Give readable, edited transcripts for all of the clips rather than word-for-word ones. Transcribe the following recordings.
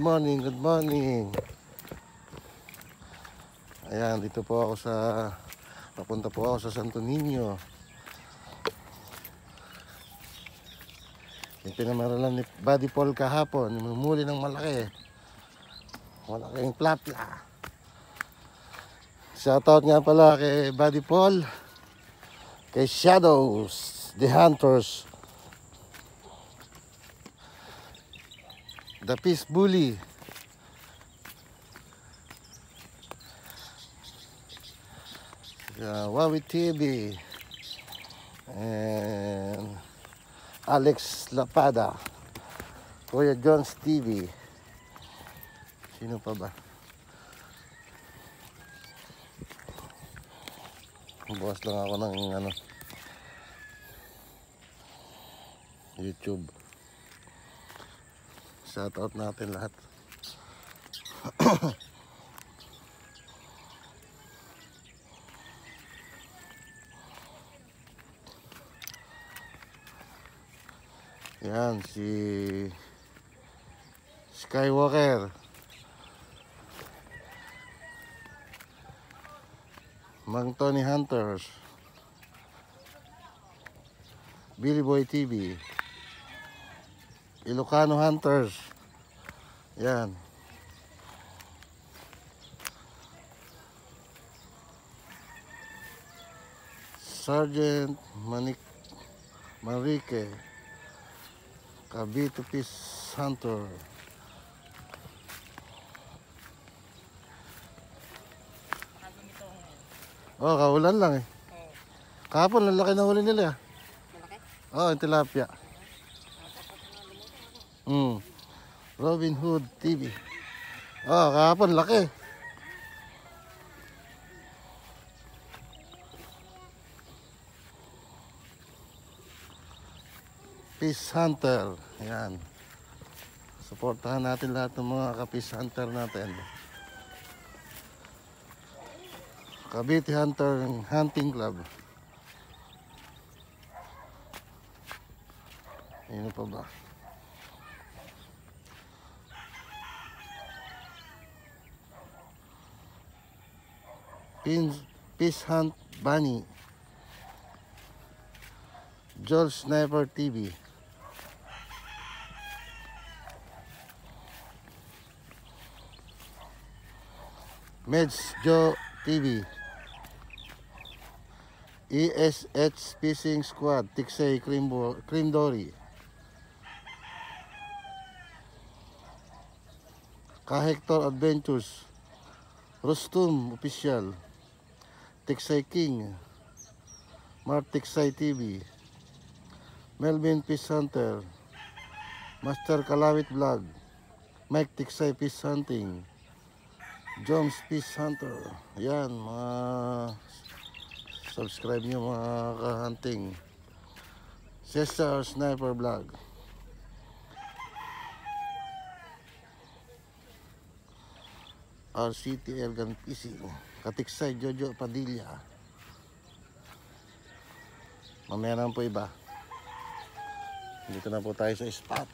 morning, good morning. Ayan, dito po ako papunta po ako sa Santo Niño. Yung pinamaralan ni Buddy Paul kahapon, namumuli ng malaking plapla. Shoutout nga pala kay Buddy Paul, kay Shadows, The Hunters, The Peace Bully, Wawi TV, and Alex Lapada, Kuya John's TV. Sino pa ba? Bukas lang ako ng YouTube. Shoutout natin lahat. Yan si Skywalker, Mang Tony Hunters, Billy Boy TV, Ilocano Hunters. Yan. Sergeant Manrique, Cavite Peace Hunter. Oh, kaulan lang eh. Kahapon, lalaki na huli nila. Malaki? Oh, yung tilapia. Robin Hood TV. Oh, kahapon, laki. Peace Hunter. Ayan. Suportahan natin lahat ng mga ka-Peace Hunter natin. Cavite Hunter Hunting Club. Ano pa ba? Peace Hunt Bunny. George Sniper TV. Meds Joe TV. ESH Fishing Squad, Tiksay Cream Dory. Kahector Adventures, Rustum Official, Tiksay King, Mart Tiksay TV, Melvin Peace Hunter, Master Kalawit Vlog, Mike Tiksay Peace Hunting, Jones Peace Hunter. Yan, mga subscribe nyo mga ka-hunting. Cesar Sniper Vlog, RCT Elgan PC, Katiksay Jojo Padilla. Mamaya naman po iba. Dito na po tayo sa spot.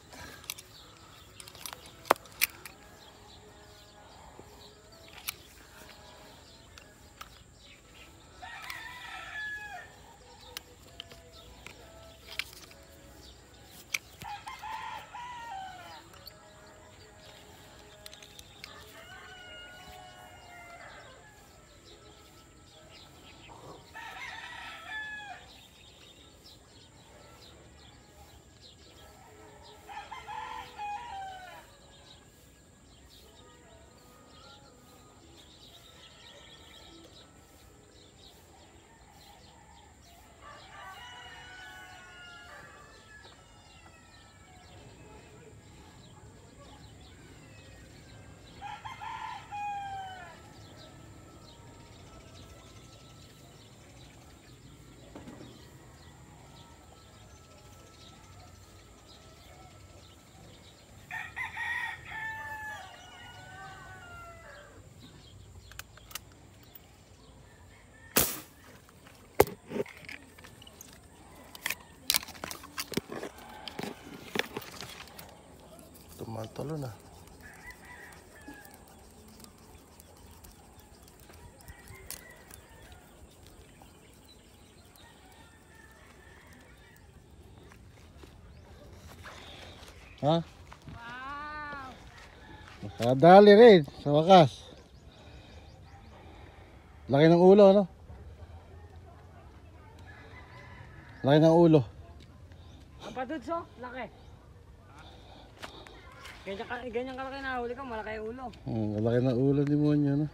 Tumatalo na. Ha? Nakadali rin sa wakas. Laki ng ulo, ano? Laki ng ulo. Ang paduds oh, laki. Ganyan kalaki na huli ka, malaki yung ulo. Laki ng ulo ni Monyo, ano?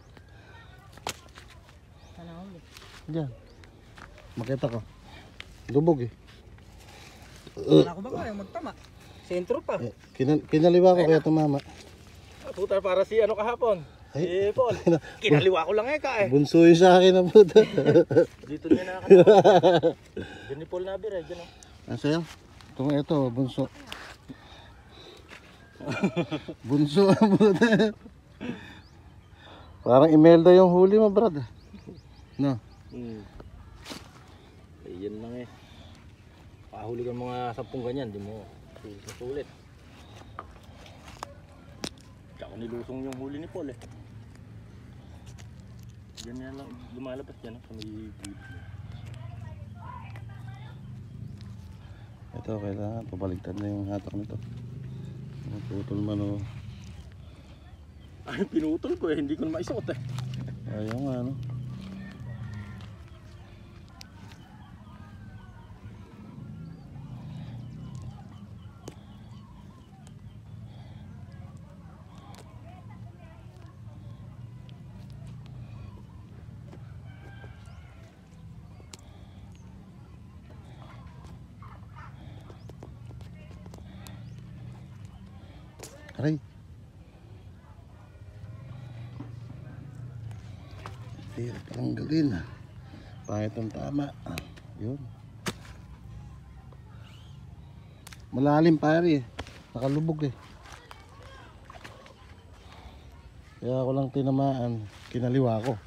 Sana huli. Diyan. Makita ko. Lubog eh. Wala ko ba kaya magtama? Sentro pa. Kinaliwa ko kaya tumama. Puta para si ano kahapon. Si Paul. Kinaliwa ko lang Bunso yung sa akin na puta. Dito niya nakakaliwa. Diyan ni Paul Nabir eh. Diyan oh. Sa'yo? Ito, bunso. Bunso ang puta. Parang Imelda yung huli mo, brad. No? Yan lang eh. Pakahuli ka mga 10 ganyan. Di mo sulit. Tsaka nilusong yung huli ni Paul eh. Ganyan lang. Lumalabas dyan sa may gilid. Ito, kailangan pabaligtad na yung hatak nito. Putol man o. Ay, pinutol ko eh. Hindi ko na maisuot eh. Ayaw nga, no? Aray. Hirap lang gawin. Pangit ang tama. Yun. Malalim pare. Nakalubog eh. Kaya ako lang tinamaan. Kinaliwa ko.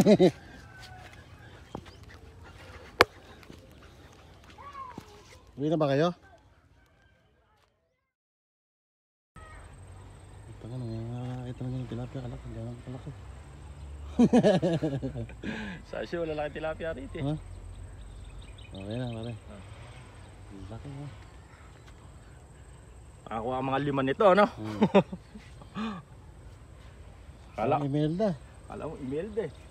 Uwi na ba kayo? Tanga na, nakakita naman yung tilapia kalaki. Gano'n kalaki. Sa siya, wala lang tilapia rito eh. Ha? Okay na, pare. Laki mo. Ako ang mga 5 nito, ano? Kala Imelda. mo, Imelda eh.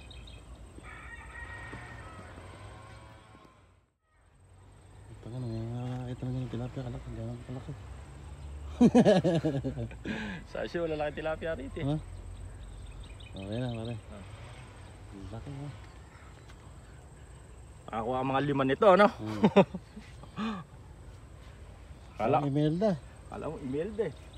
Tanga na, nakakita naman yung tilapia kalaki. Gano'n kalaki. Sa siya, wala lang tilapia rito eh. Ha? Okay na, pare. Laki mo. Ako ang mga 5 nito, ano? Imelda. Kala mo, Imelda eh.